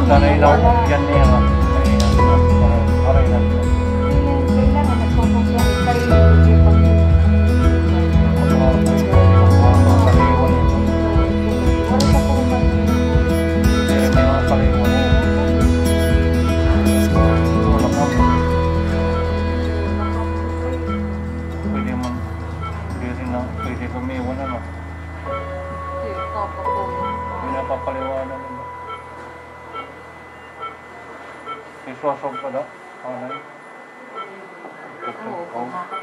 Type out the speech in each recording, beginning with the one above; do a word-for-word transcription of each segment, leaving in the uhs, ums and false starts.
Sana ilaw yan niya. Aray na. Kailangan nagpapos yan. Sarili ko yung pag-iwan. Wala ka po naman. Hindi rin may mga paliwan. Wala ka. Pwede man. Pwede rin na. Pwede kumiwan ano. Hindi, kapag po. Hindi napapaliwanan nila. Isosog pa daw. Ano yun? Oo, kumakapos.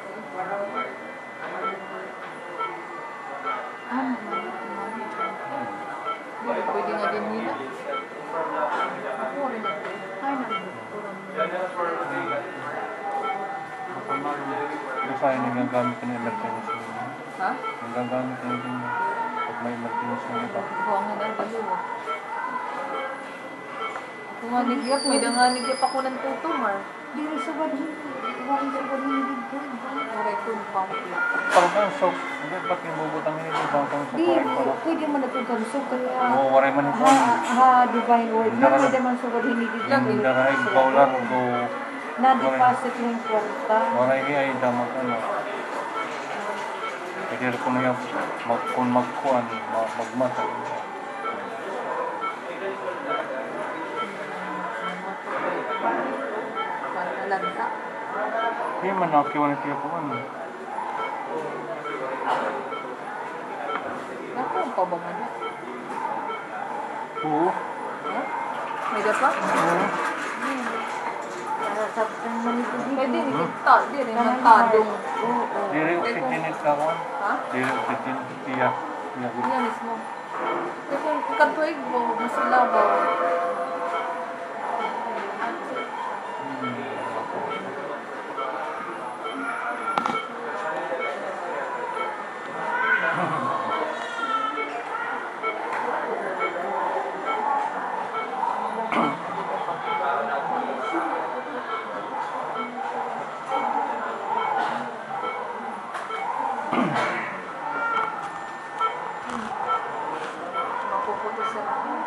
Ano naman? Hindi, pwede nga din nila. Ako rin natin. Ay, naman. Basta yun yung gagamit ng emergency. Ha? Yung gagamit ng din pag may emergency na ito. Buwangan ang dalawa. Ako nga nigyak, may danganigyak ako ng tutumar. Dili sa badhin. Iwain sa badhin dito. Correct kung pamukla. Parang kang sok. Hindi, ba't yung bubutang hindi? Parang kang sok. Di, Parang pala. pwede mo natugamso kaya... Oo, waray man ito. Ha, ha, divine word. Na pwede man sa badhin dito. Yung daray, bawlar, go. Na-deposit mo yung kwarta. Waray ay damat ano. Pwede rin kung yung mag, kung magkuhan, mag, magmata. Lagsa. Hindi man nakiwan ito yung kuhan. Naku, ang pabangan na. Oo. Ha? May dapa? Oo. Para sa manito dito. Pwede rin kita. Di rin matadong. Oo. Diri oxygenate ka kuhan. Ha? Diri oxygenate. Iya. Iya. Yan mismo. Kasi kung katuig mo, mas labaw. Mapuputos sa akin.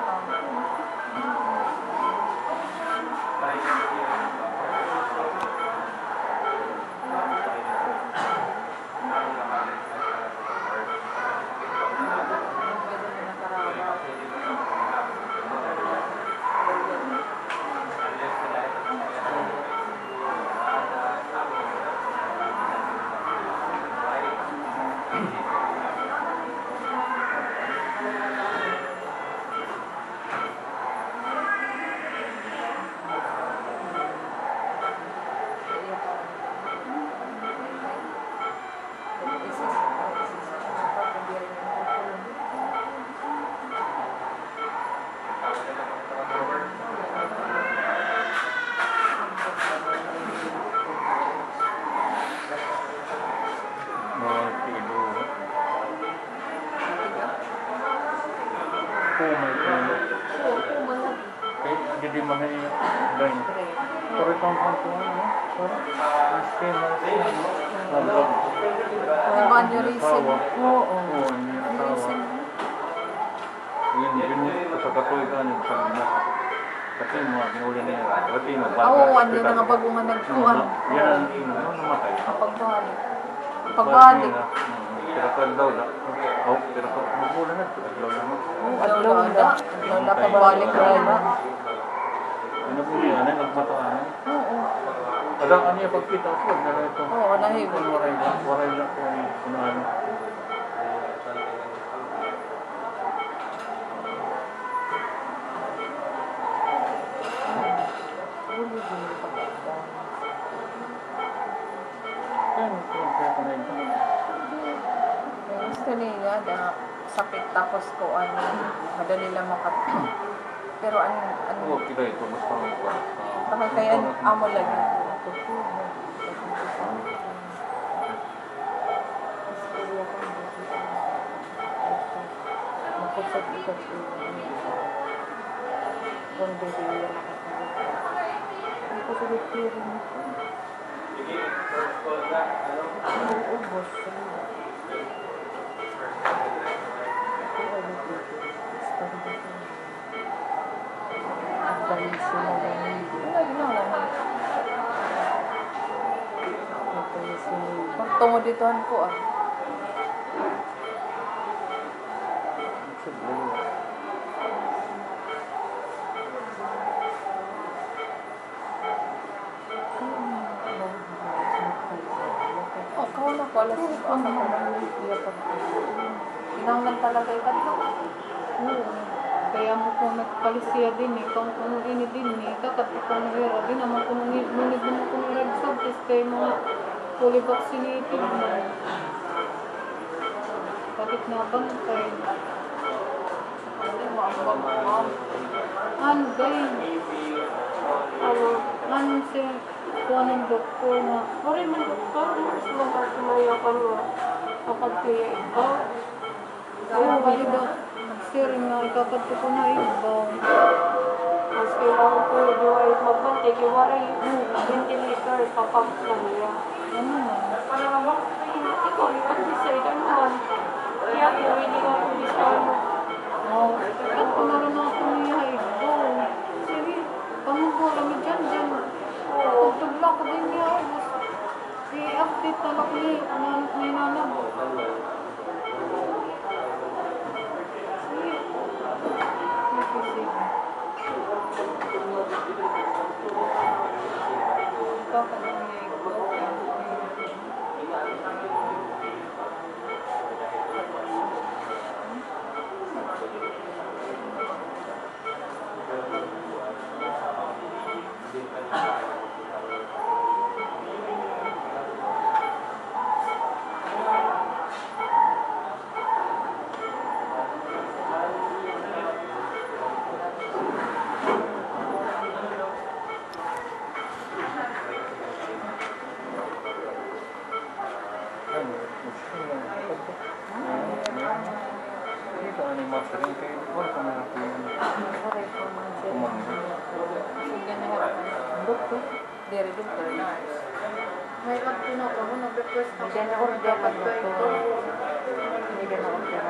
Jadi mana ini dan pertama kali mesti mesti nabrak. Evangelism. Oo. Oh ini tahu. Ini ini kasakatoy ka niya sa mga. Kasi mo ginuli niya. Kasi mo ba? Oo, ano na nga bagungan nagkuhan. Yan ang namatay. Pagbalik. Pagbalik. Kira ka daw na. Oh, kira ka mabulan na. Adlaw na mo. Adlaw na. Adlaw na pagbalik na. Ano po yan? Ano nagmataan? Oo. Adang ano yung pagkita ko? Ano ito? Oo, nahibig. Kung waray na. Waray na po kung ano. Gusto niya na sakit tapos ko ano, madali lang makat. Pero ano, ano, Oo, kita ito. Mas parang pa. bakit kaya amo lang yun? Makusap ito po. Kung hindi yung Hindi ko sulit kiri nito. Ubos. Ito ano dito. Stand dito. tungod ditohan ko ah. Oh, kau na ko alas ito ang kinahanglan talaga ikato. Oo. Kaya mo kung nagpalisiya din eh, kung kung ini din eh, kakat kung hira din naman kung nunid nunid mo kung iragsab, is kay mga fully vaccinated mo. Bakit na bantay? Ano gay? Ano? Ano si kuha ng doktor na, pare man doktor, mas magkasumaya ka nga. Kapag kaya ikaw, oo, kayo daw, nag-sharing nga, ikapag ko na ibaw. Mas kailangan ko yung ay magbantay, kaya waray ventilator, papag ka niya. Ano man? Ikaw, yung decide ano man. Kaya kung hindi ka kung decide mo. Oo, at kung naroon ako niya, ibaw. Sige, pamugwa kami dyan, dyan. Oo, tugla ko din niya. I-update na lang niya, may nanab. Sige. Sige, sige. Ikaw ka na niya, ibaw. Dari dokter nurse. May update na ako, nag-request ako. Hindi na order lang doktor. Hindi na order.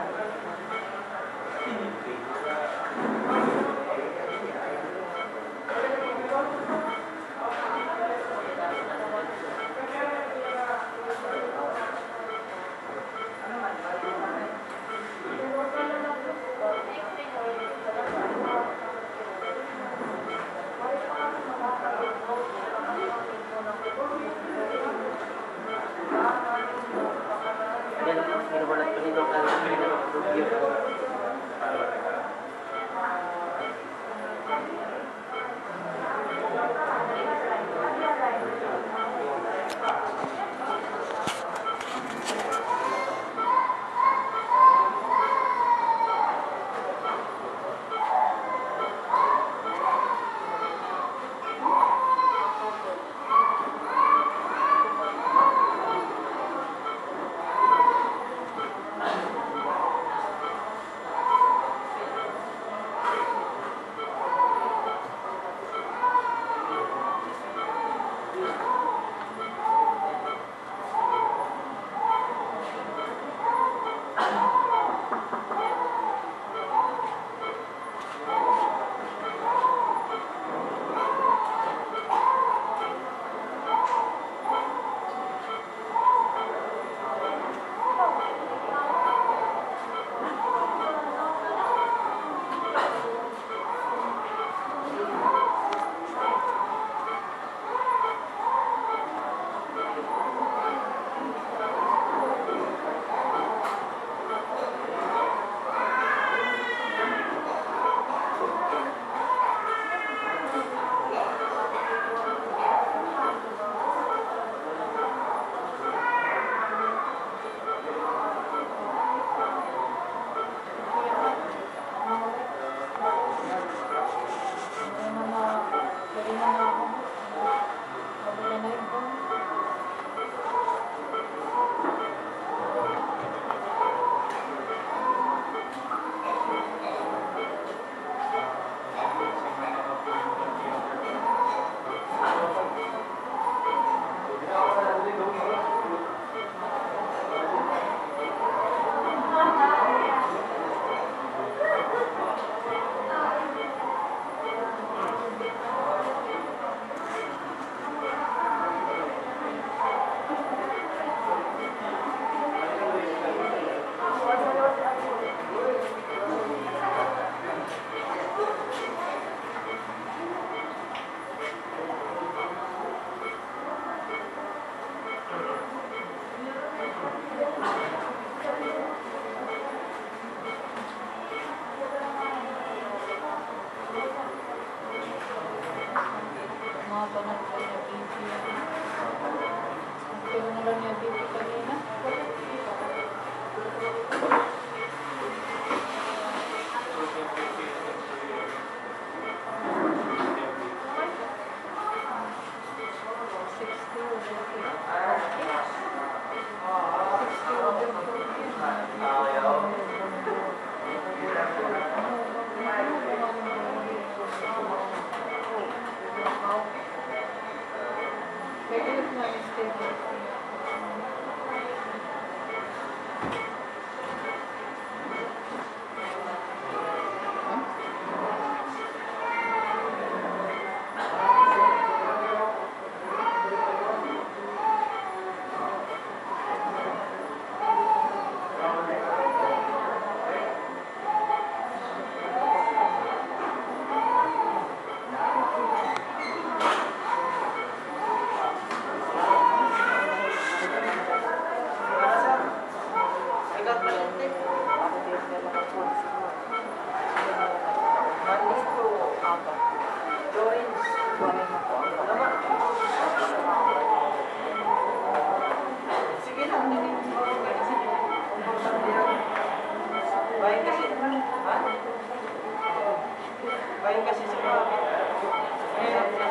Bayan kasi, ha? Bayan kasi sa mga mahirap na.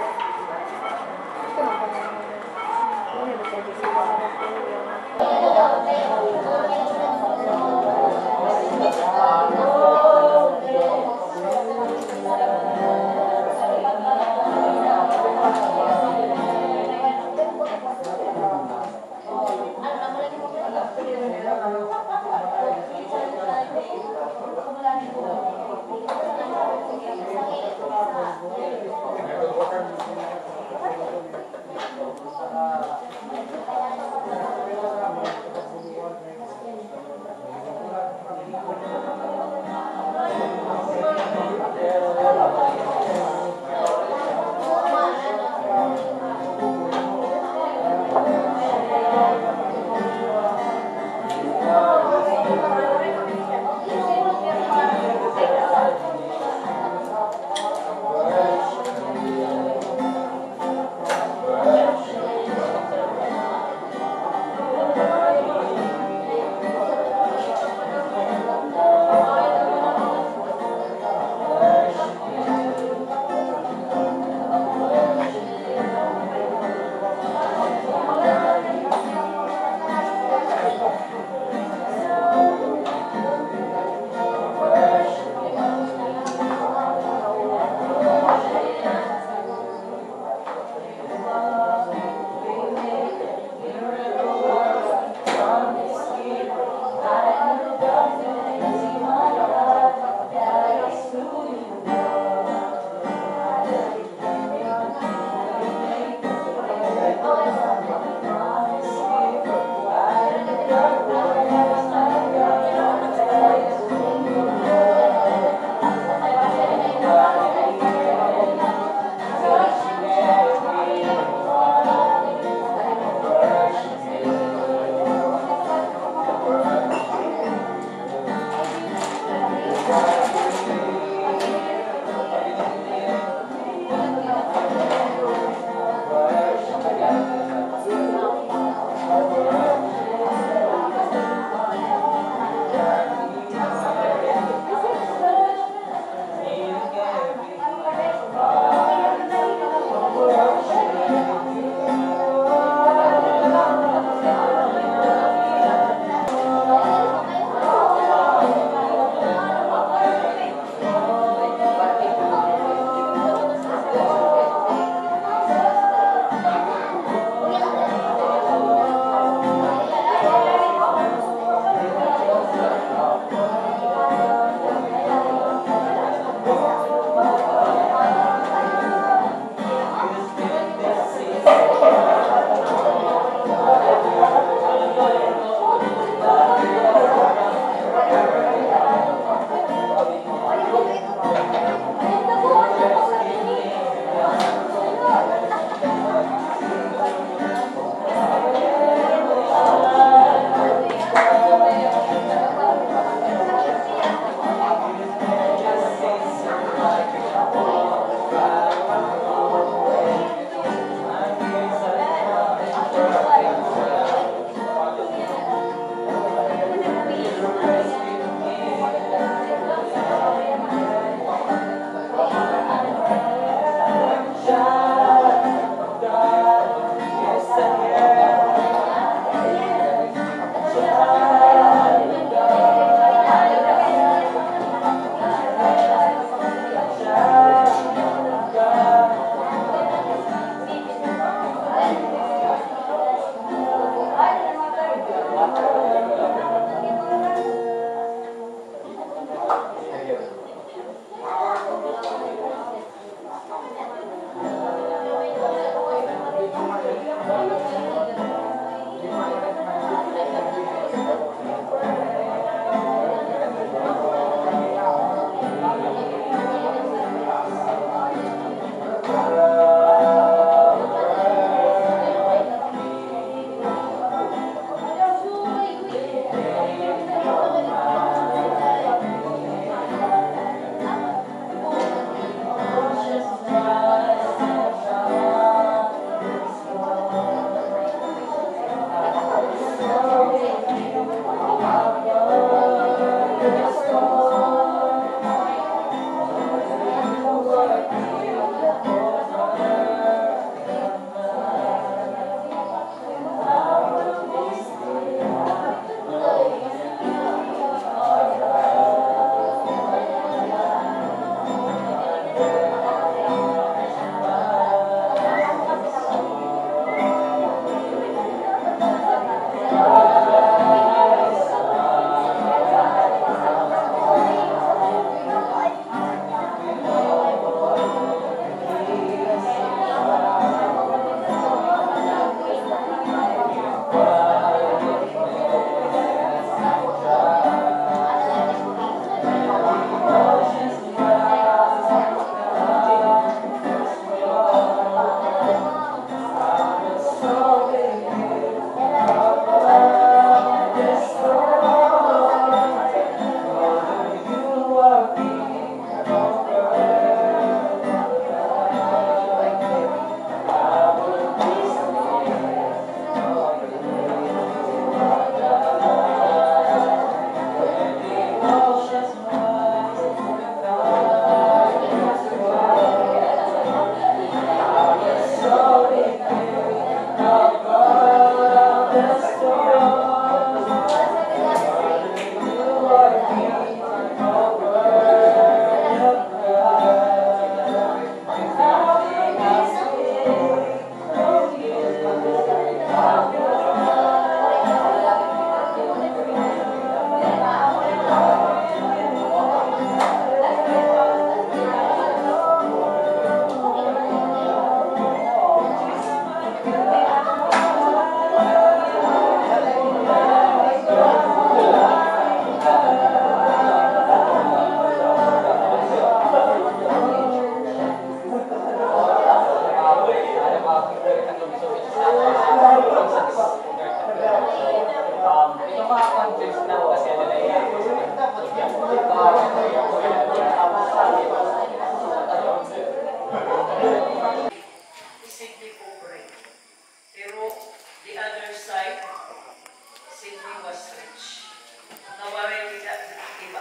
Sydney pobre. Pero the other side, Sydney was rich. Nawari nila iba.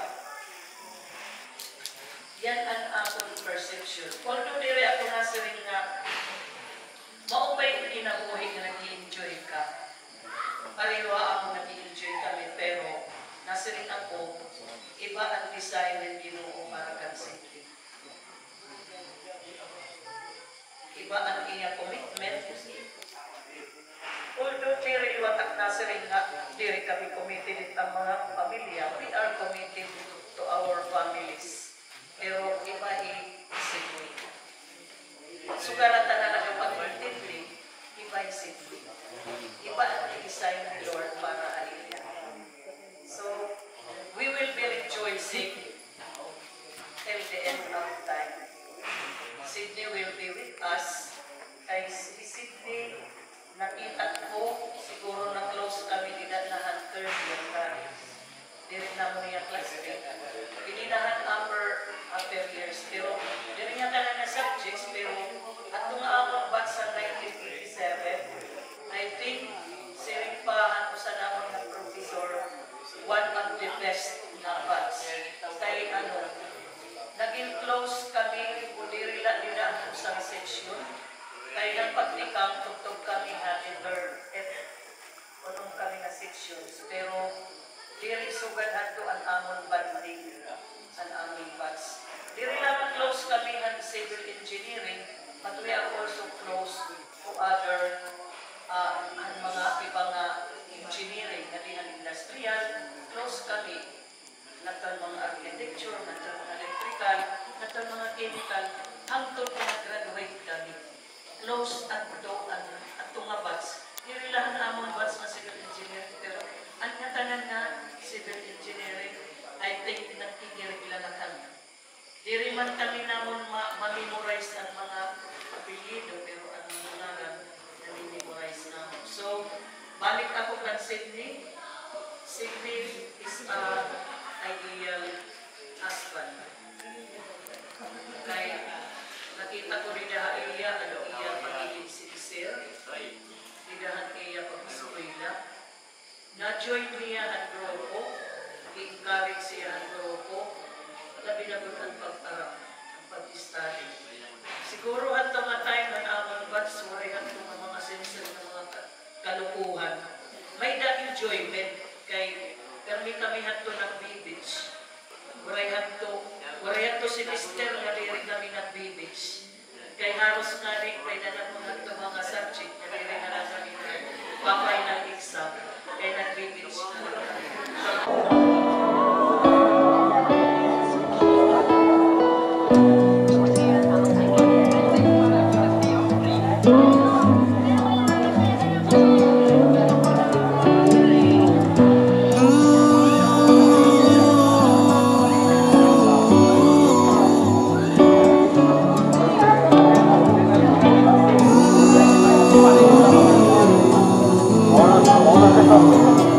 Yan ang akong perception. Although dire ako nasiring nga, maupay kinabuhi na nag-i-enjoy ka. Pareho ako nag-i-enjoy kami, pero nasiring ako, iba ang design ng Ginoo para kang Sydney. Iba ang iya commitment. Although diri iwatak na sa rin nga, diri kami committed ang mga pamilya, we are committed to our families. Pero iba i-isipin. Sugaratan na lang ang pag-intindi, iba isipin. Iba ang i-design ni Lord para alilya. So, we will be rejoicing till the end of time. Sydney will be with us. Kay si Sydney, nakita ko, siguro na close kami nila na hunter yung kari. Diri na mo niya classmate. Pininahan upper, upper years. Pero, diri niya ka na na subjects, pero at nung ako batch sa nineteen eighty-seven, I think, siring pa ko sa naman ng professor, one of the best na batch. Kay ano, naging close kami, diri lang nila ang isang section. Kaya nang pagtikang, tugtog kami ha, inter, et, unong kami na sections. Pero, diri sugan hanto ang amon banding, ang amon batch. Diri lang ang close kami ha, civil engineering, but we are also close to other, uh, ang mga ibang uh, engineering, na din ang industrial, close kami. Natang mga architecture, natang mga electrical, natang mga chemical, hangtod na graduate kami. Close at do ang atong nga batch. Diri lang na among batch na civil engineering, pero ang tanan nga civil engineering, I think nagkikirigla na kami. Diri man kami namon ma-memorize ang mga apelyido, pero ang mga na-memorize namon. So, balik ako kan Sydney. Sydney is a ideal husband. Kaya nakita ko rin na iya, ano iya pagiging sincere, idahan iya pag-eskwela. Na-join niya ang grupo, i-encourage siya ang grupo, labi na ang pag-arap, ang pag-study. Siguro at mga time na naman batch, wala ang mga sincere na mga kalukuhan. May da-enjoyment kay kami kami hanto nag-beach. Waray hanto, waray hanto si Mister nga diri kami nag-beach. Kay haros nga rin, kay nalang mga hanto mga subject, nga diri nga lang kami papay ng exam, kay nag-beach na lang. Orang orang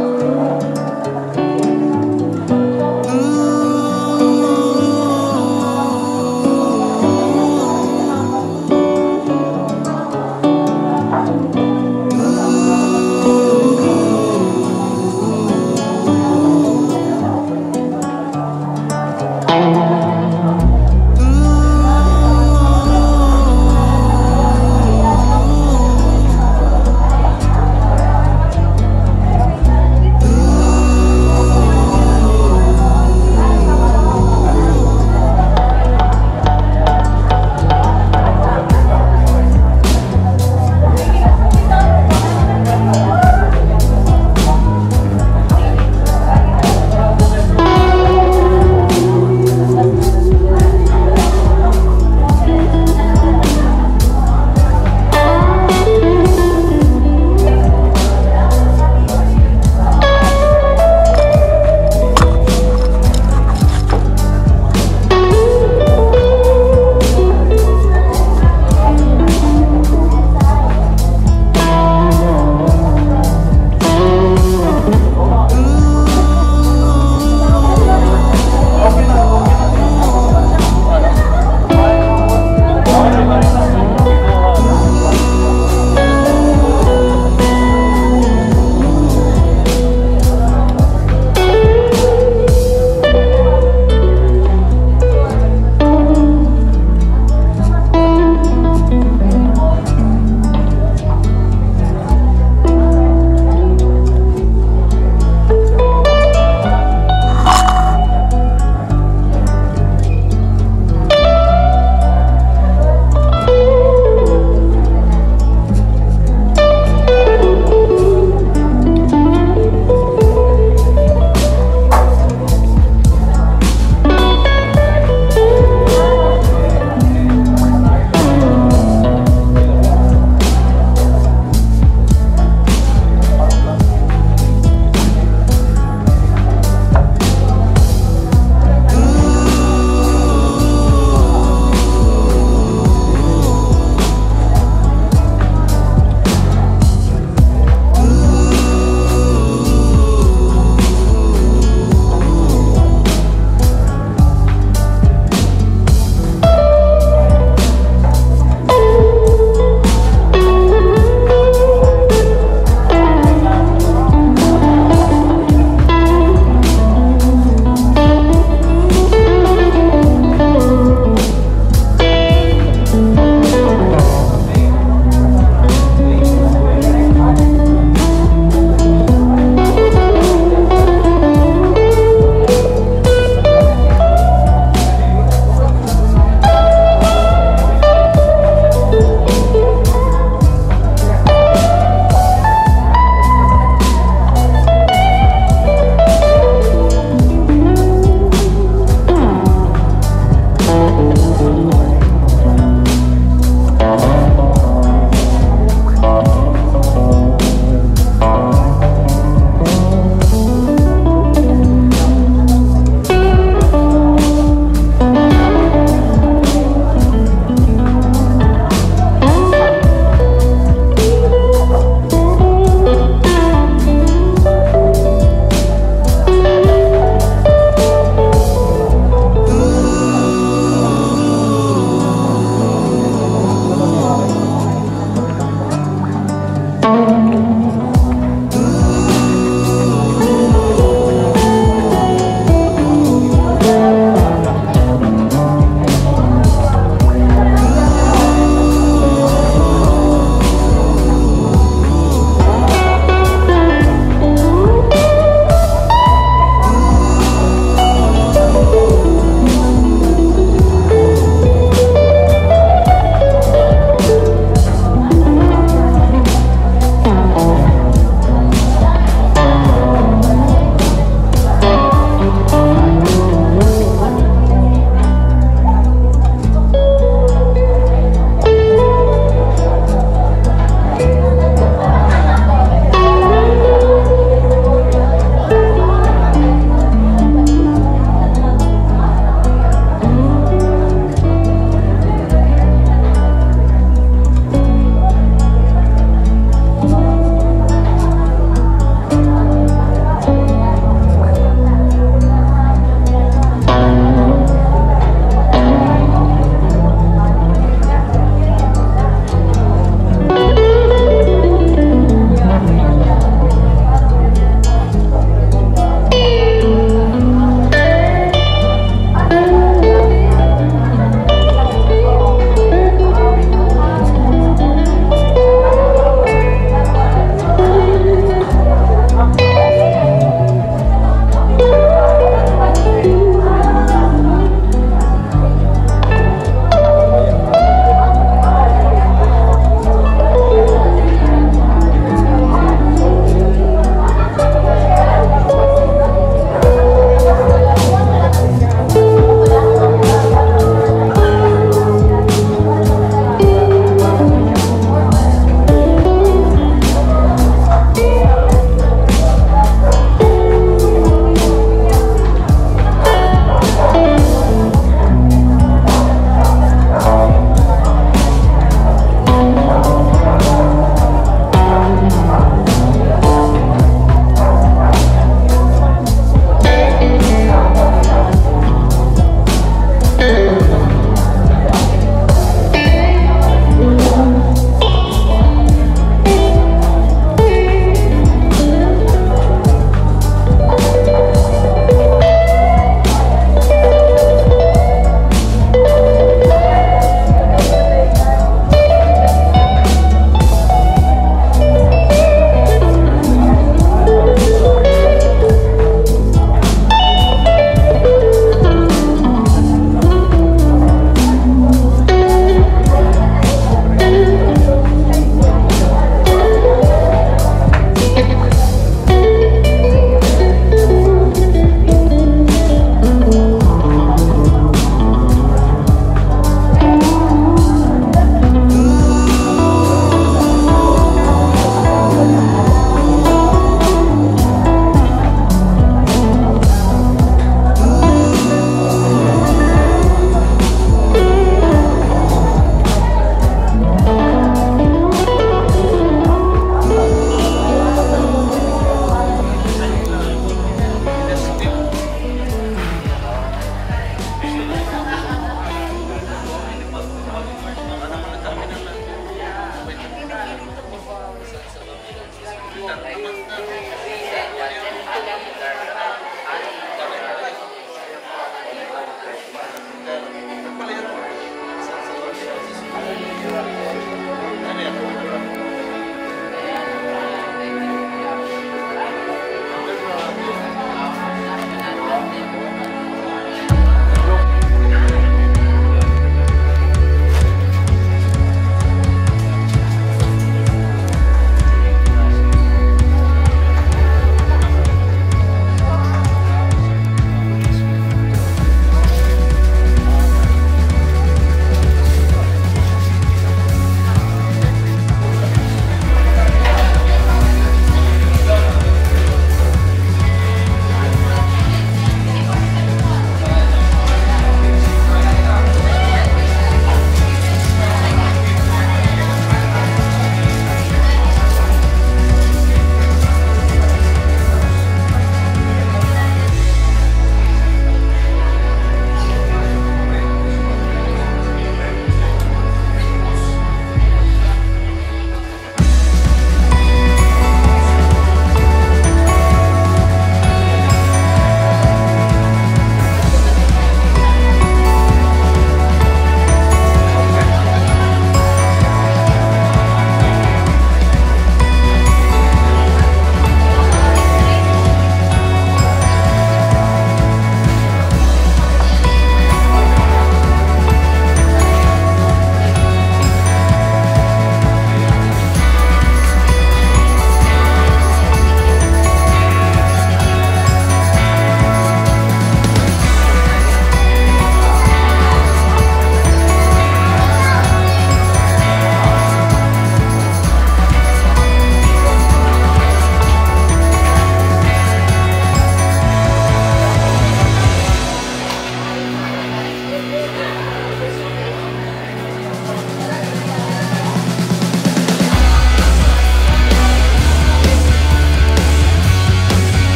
Amen.